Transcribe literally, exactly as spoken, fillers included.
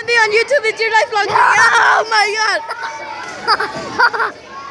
be on YouTube. It's your lifelong dream. Oh my god.